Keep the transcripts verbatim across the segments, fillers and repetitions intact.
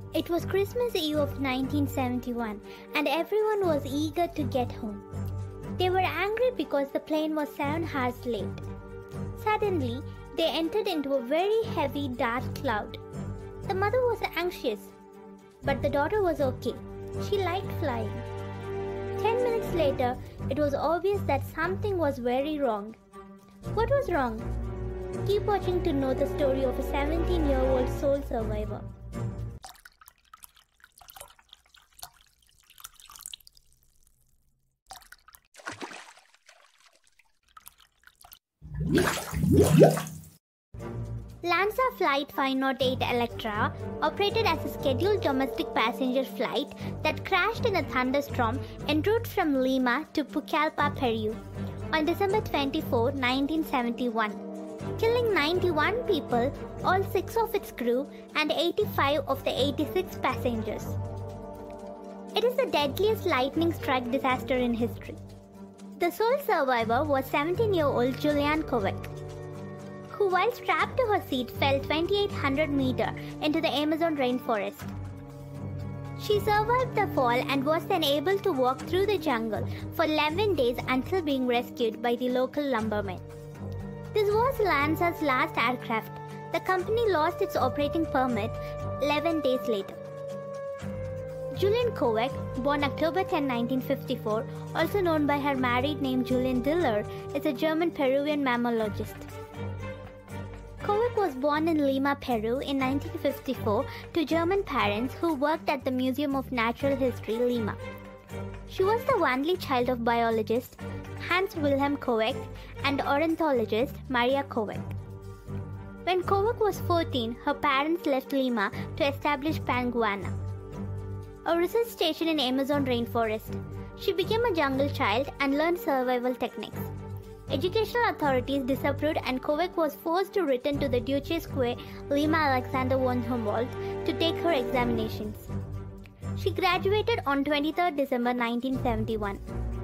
It was Christmas Eve of nineteen seventy-one and everyone was eager to get home. They were angry because the plane was seven hours late. Suddenly, they entered into a very heavy dark cloud. The mother was anxious, but the daughter was okay. She liked flying. Ten minutes later, it was obvious that something was very wrong. What was wrong? Keep watching to know the story of a seventeen-year-old sole survivor. Lanza Flight five oh eight Electra operated as a scheduled domestic passenger flight that crashed in a thunderstorm en route from Lima to Pucallpa, Peru on December twenty-fourth, nineteen seventy-one, killing ninety-one people, all six of its crew and eighty-five of the eighty-six passengers. It is the deadliest lightning-strike disaster in history. The sole survivor was seventeen-year-old Julianne Kovac, who while strapped to her seat fell twenty-eight hundred meters into the Amazon rainforest. She survived the fall and was then able to walk through the jungle for eleven days until being rescued by the local lumbermen. This was Lanza's last aircraft. The company lost its operating permit eleven days later. Julianne Kovac, born October tenth, nineteen fifty-four, also known by her married name Julian Diller, is a German-Peruvian mammologist. Kovac was born in Lima, Peru in nineteen fifty-four to German parents who worked at the Museum of Natural History, Lima. She was the only child of biologist Hans Wilhelm Kovac and ornithologist Maria Kovac. When Kovac was fourteen, her parents left Lima to establish Panguana, a research station in Amazon rainforest. She became a jungle child and learned survival techniques. Educational authorities disapproved and Kovac was forced to return to the Duce Square Lima Alexander von Humboldt to take her examinations. She graduated on twenty-third December nineteen seventy-one.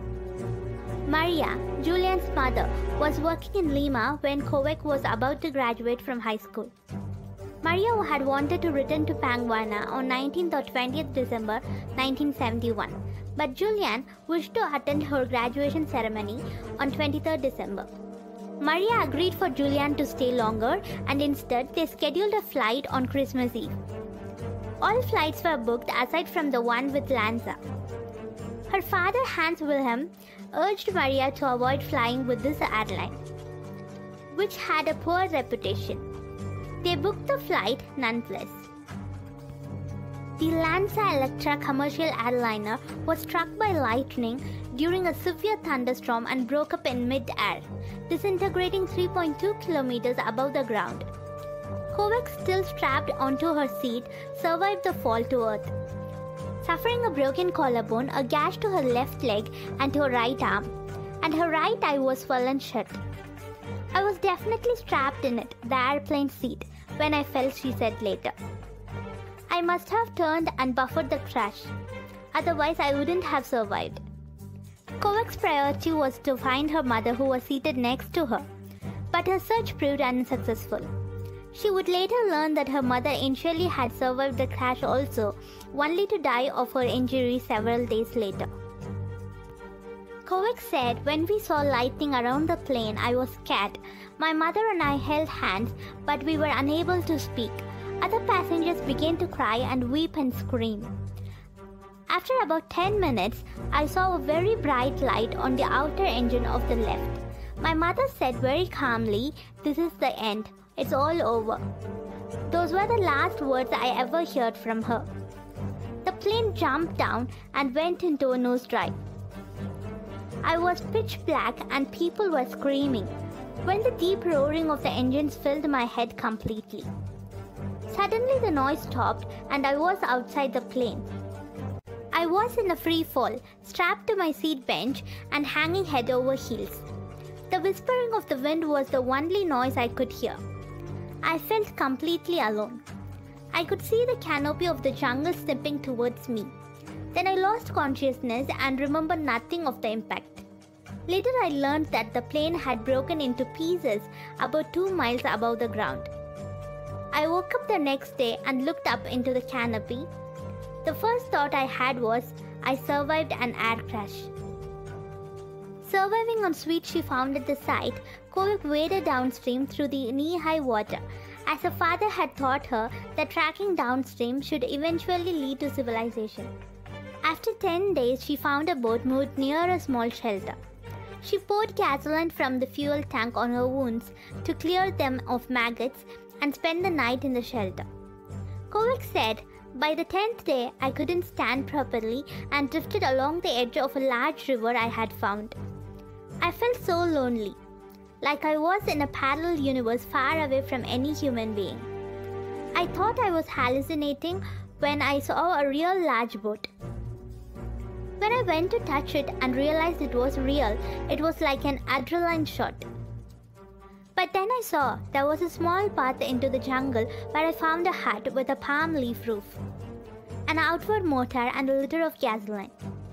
Maria, Julian's mother, was working in Lima when Kovac was about to graduate from high school. Maria had wanted to return to Panguana on nineteenth or twentieth December nineteen seventy-one, but Julianne wished to attend her graduation ceremony on twenty-third December. Maria agreed for Julianne to stay longer and instead they scheduled a flight on Christmas Eve. All flights were booked aside from the one with Lanza. Her father Hans Wilhelm urged Maria to avoid flying with this airline, which had a poor reputation. They booked the flight nonetheless. The Lanza Electra commercial airliner was struck by lightning during a severe thunderstorm and broke up in mid-air, disintegrating three point two kilometers above the ground. Kovac, still strapped onto her seat, survived the fall to earth, suffering a broken collarbone, a gash to her left leg and to her right arm, and her right eye was swollen shut. "I was definitely strapped in it, the airplane seat, when I fell," she said later. "I must have turned and buffered the crash. Otherwise, I wouldn't have survived." Kovac's priority was to find her mother who was seated next to her, but her search proved unsuccessful. She would later learn that her mother initially had survived the crash also, only to die of her injuries several days later. Kovac said, "When we saw lightning around the plane, I was scared. My mother and I held hands, but we were unable to speak. Other passengers began to cry and weep and scream. After about ten minutes, I saw a very bright light on the outer engine of the left. My mother said very calmly, 'This is the end. It's all over.' Those were the last words I ever heard from her." The plane jumped down and went into a nosedive. "I was pitch black and people were screaming when the deep roaring of the engines filled my head completely. Suddenly the noise stopped and I was outside the plane. I was in a free fall, strapped to my seat bench and hanging head over heels. The whispering of the wind was the only noise I could hear. I felt completely alone. I could see the canopy of the jungle slipping towards me. Then I lost consciousness and remember nothing of the impact. Later I learned that the plane had broken into pieces about two miles above the ground. I woke up the next day and looked up into the canopy. The first thought I had was, I survived an air crash. Surviving on sweet she found at the site, Kovic waded downstream through the knee-high water, as her father had taught her that tracking downstream should eventually lead to civilization. After ten days, she found a boat moored near a small shelter. She poured gasoline from the fuel tank on her wounds to clear them of maggots and spent the night in the shelter. Kovic said, by the tenth day, I couldn't stand properly and drifted along the edge of a large river I had found. I felt so lonely, like I was in a parallel universe far away from any human being. I thought I was hallucinating when I saw a real large boat. When I went to touch it and realized it was real, it was like an adrenaline shot. But then I saw there was a small path into the jungle where I found a hut with a palm leaf roof, an outward motor and a liter of gasoline.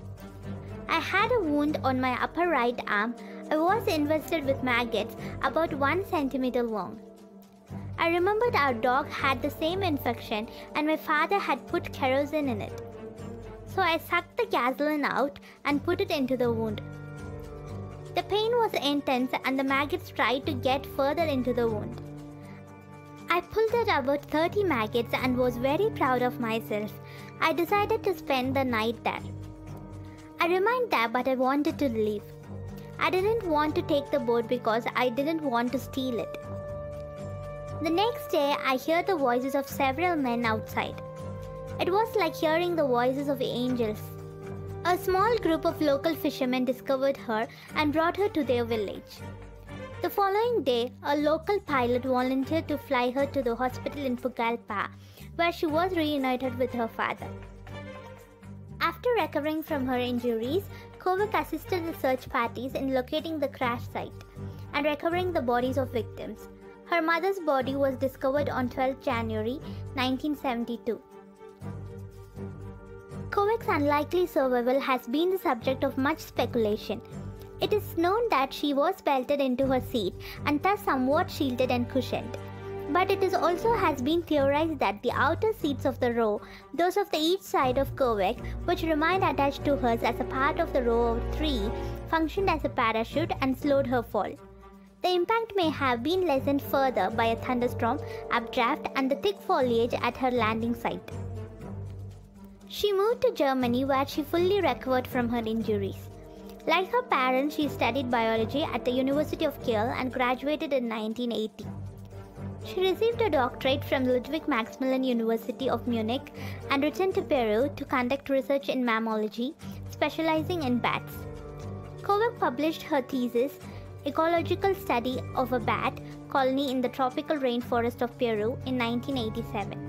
I had a wound on my upper right arm. I was invested with maggots about one centimeter long. I remembered our dog had the same infection and my father had put kerosene in it. So I sucked the gasoline out and put it into the wound. The pain was intense and the maggots tried to get further into the wound. I pulled out about thirty maggots and was very proud of myself. I decided to spend the night there. I remained there, but I wanted to leave. I didn't want to take the boat because I didn't want to steal it. The next day, I heard the voices of several men outside. It was like hearing the voices of angels. A small group of local fishermen discovered her and brought her to their village. The following day, a local pilot volunteered to fly her to the hospital in Pucallpa, where she was reunited with her father. After recovering from her injuries, Kovic assisted the search parties in locating the crash site and recovering the bodies of victims. Her mother's body was discovered on twelfth January nineteen seventy-two. Kovic's unlikely survival has been the subject of much speculation. It is known that she was belted into her seat and thus somewhat shielded and cushioned. But it is also has been theorized that the outer seats of the row, those of the each side of Kovic, which remained attached to hers as a part of the row of three, functioned as a parachute and slowed her fall. The impact may have been lessened further by a thunderstorm, updraft, and the thick foliage at her landing site. She moved to Germany where she fully recovered from her injuries. Like her parents, she studied biology at the University of Kiel and graduated in nineteen eighty. She received a doctorate from Ludwig Maximilian University of Munich and returned to Peru to conduct research in mammalogy, specializing in bats. Kovic published her thesis, Ecological Study of a Bat Colony in the Tropical Rainforest of Peru, in nineteen eighty-seven.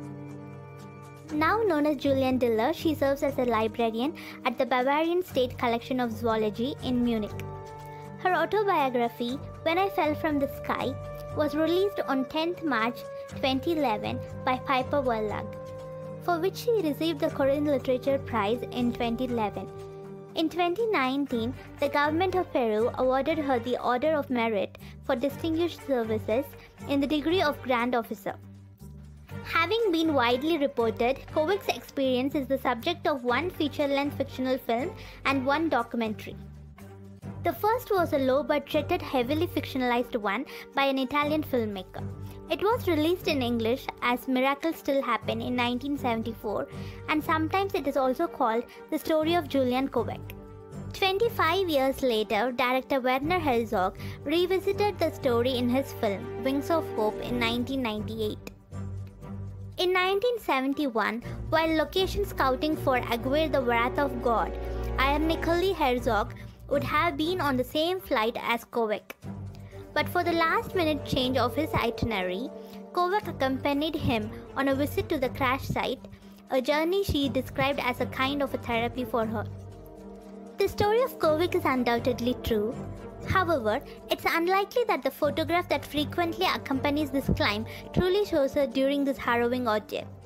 Now known as Juliane Diller, she serves as a librarian at the Bavarian State Collection of Zoology in Munich. Her autobiography, When I Fell from the Sky, was released on tenth March twenty eleven by Piper Verlag, for which she received the Korean Literature Prize in twenty eleven. In twenty nineteen, the government of Peru awarded her the Order of Merit for Distinguished Services in the degree of Grand Officer. Having been widely reported, Kovic's experience is the subject of one feature-length fictional film and one documentary. The first was a low-budgeted, heavily fictionalized one by an Italian filmmaker. It was released in English as Miracles Still Happen in nineteen seventy-four, and sometimes it is also called The Story of Julian Kovic. twenty-five years later, director Werner Herzog revisited the story in his film Wings of Hope in nineteen ninety-eight. In nineteen seventy-one, while location scouting for Aguirre the Wrath of God, ironically Herzog would have been on the same flight as Kovic. But for the last-minute change of his itinerary, Kovic accompanied him on a visit to the crash site, a journey she described as a kind of a therapy for her. The story of Kovic is undoubtedly true. However, it's unlikely that the photograph that frequently accompanies this climb truly shows her during this harrowing ordeal.